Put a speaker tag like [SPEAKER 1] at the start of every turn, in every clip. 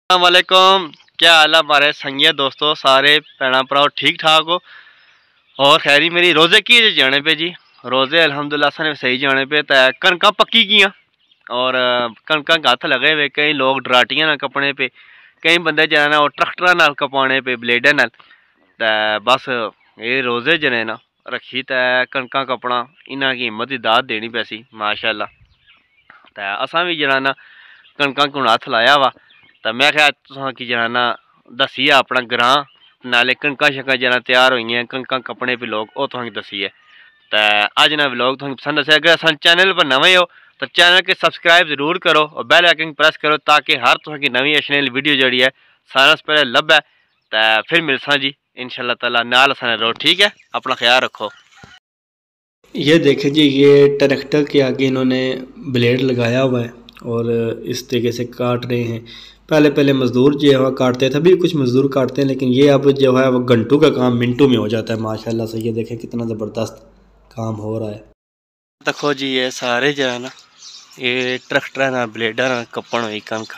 [SPEAKER 1] अस्सलामुअलैकुम, क्या हाल है हमारे संगिया दोस्तों, सारे भैन भराओ ठीक ठाक हो। और खैरी मेरी रोज़े की जाने पे जी, रोज़े अल्हम्दुलिल्लाह साने सही जाने पे। तो कणका पक्की गियाँ और कणका हथ लगे हुए, कई लोग डराटियां ना कपने पे, कई बंदे जाना वो ट्रैक्टर नाल कपाने पे ब्लेडा नाल। तो बस ये रोज़े जने ना रखी तो कणका कपना इन्हों की हिम्मत की दाद देनी पैसी माशाअल्लाह। तो असा भी जनाना कणका को हथ लाया वा। तो मैं क्या तुसा की जनाना दसी अपना ग्रां नाले कणका शंका जना तैयार हुई कणका कपने पे लोग वो तुसें दसी है। तो अज ना व्लॉग तुसें पसंद आया, अगर अस चैनल पर नवे हो तो चैनल के सब्सक्राइब जरूर करो और बेल आइकन प्रेस करो ताकि हर तुसें की नवी अच्छी वीडियो जी है सारे से पहले लभे। तो फिर मिलसा जी इंशाअल्लाह ताला, नाल असाने रहो। ठीक है, अपना ख्याल रखो।
[SPEAKER 2] ये देखें जी, ये ट्रैक्टर के आगे इन्होंने ब्लेड लगाया हुआ है और इस तरीके से काट रहे हैं। पहले मज़दूर जो है वह काटते थे, अभी कुछ मज़दूर काटते हैं, लेकिन ये अब जो है वह घंटों का काम मिनटों में हो जाता है माशाल्लाह से। ये देखें कितना ज़बरदस्त काम हो रहा है।
[SPEAKER 1] देखो जी, ये सारे जो है ना ये ट्रैक्टर ना ब्लेडा ना कपन हुई कणक,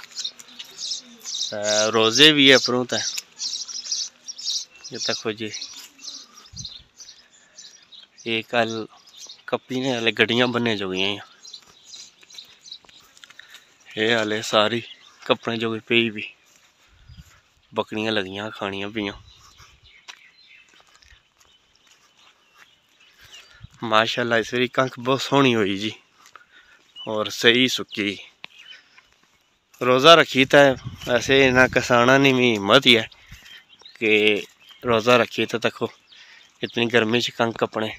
[SPEAKER 1] रोज़े भी है परों। तो ये देखो जी, ये कल कपीने वाले गड्डियां बनने जो गई, ये हाले सारी कपड़े जो पी भी बकरियां लगियां खानियां पियां माशाल्लाह। इस बारी कणक बहुत सोहनी हुई जी और सही सुकी। रोज़ा रखी तो ऐसे इन्ना कसाना नहीं, मेरी हिम्मत ही है कि रोज़ा रखी तो देखो इतनी गर्मी च कणक कपने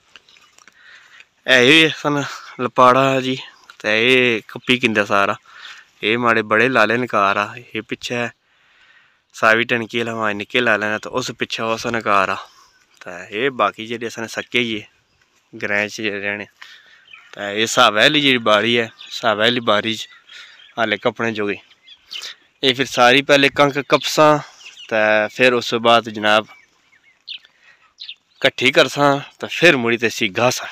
[SPEAKER 1] है सन लपाड़ा जी। तो ये कपी किंदा सारा, ये माड़े बड़े लाले नकार आ, ये पिछे सावी टनकी लवाए निके लाले ने, तो उस पिछे उस नकार आ। तो ये बाकी जेडे अस सक्के ही ग्रां च रहने। तो ये सावे आह्ली जी बारी है, सावे आह्ली बारी च हाले कपने जोगी। ये फिर सारी पहले कणक कपसा तो फिर उस बाद जनाब कट्ठी करसा तो फिर मुड़ी ते सीगा सा।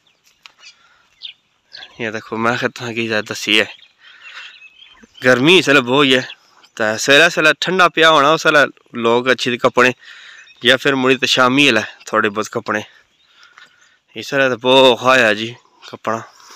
[SPEAKER 1] ये देखो मैं तुसें की दसी है, गर्मी इसलै बहुत है। तो सवेला ठंडा पिया होना उस लोग अच्छी कपने, या फिर मुड़ी तो शामी है थोड़े बहुत कपने। इसलै तो बहुत खाया जी कपना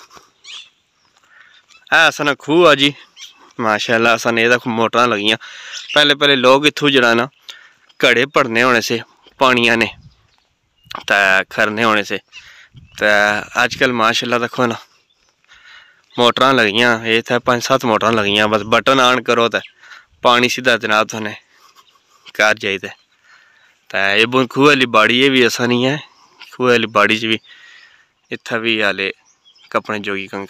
[SPEAKER 1] है सन खूह जी माशाल्लाह। सन ये देखो मोटर लगियां। पहले लोग इत्थों जरा ना घड़े भरने होने से पानी ने तो खरने होने से। तो अजकल माशाल्लाह देखो ना मोटर लगियां, ये इतने 5-7 मोटर लगियां, बस बटन ऑन करो तो पानी सीधा जनाब थोने घर जाइए। तो ये खूह वाली बाड़ी ये भी ऐसा नहीं है, खूह वाली बाड़ी च भी इत्थे भी हाले कपने जोगी कणक।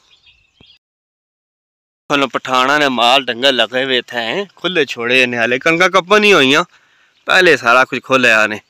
[SPEAKER 1] पठाना ने माल डंगर लगे हुए थे खुले छोड़े ने, हाले कणका कपन ही हुई, पहले सारा कुछ खोलिया ने।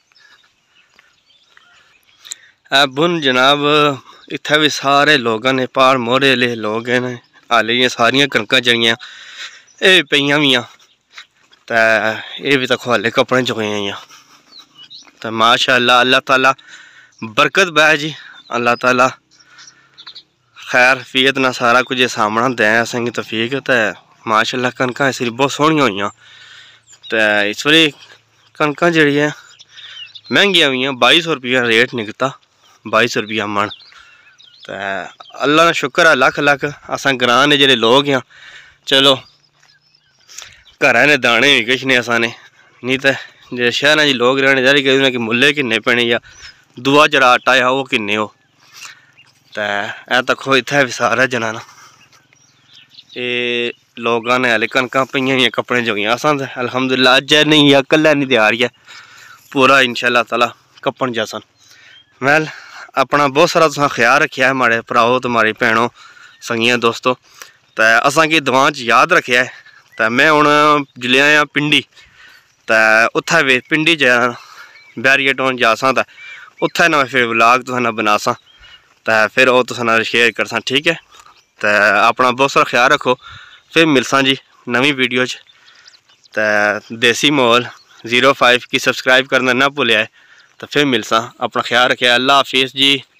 [SPEAKER 1] बुन जनाब इत्थे भी सारे लोग ने, पहाड़ मोरे ले लोग हैं हाले, ये सारिया कणक जड़ियाँ ये पेइयां भी। तो ये भी देखो हाले कपड़े चुके। तो माशाअल्लाह अल्लाह ताला बरकत बै जी, अल्लाह ताला खैर फीयत ना सारा कुछ सामना दें असेंगी तौफीक। तो माशाअल्लाह कणक इस बहुत सोहनियां हुई। तो इस बारी कणक जी है महंगिया हुई, 2200 रुपया रेट निकलता, 2200 रुपया मन। तो अल्लाह का शुक्र है लख लख, अस ग्रां ने जेडे लोग हैं चलो घर ने दाने भी किश ने असा ने, नहीं तो जे शहर च लोग रहने जारी कि उन्हें मुल्ले किन्ने पैने या दुआ जरा आटा आ वो किन्ने हो। तो देखो इत्थे भी सारा जनाना ये लोग ने हाले कणक पेइयां हुई कपड़े जोगी। अस अल्हम्दुलिल्लाह अज नहीं या कल नहीं तैयार है पूरा इंशाअल्लाह ताला कपन जासन। मैं अपना बहुत सारा तुसा ख्याल रखा है माड़े भराओ तो माड़ी भैनों संगियां दोस्तों। तो असा की दुआ च याद रखा है। तो मैं हूँ जिले आया पिंडी, तो उत्थे वे पिंडी ज बैरिया टाउन जासा, तो उत्थे ना फिर व्लॉग तुसा बनासा, तो फिर वो तुसा शेयर करसा। ठीक है, तो अपना बहुत सारा ख्याल रखो, फिर मिलसा जी नवी वीडियो च। तो देसी माहौल 05 की सब्सक्राइब करना ना भूलिया। तो फिर मिलसा, अपना ख्याल रखें, अल्लाह हाफिज़ जी।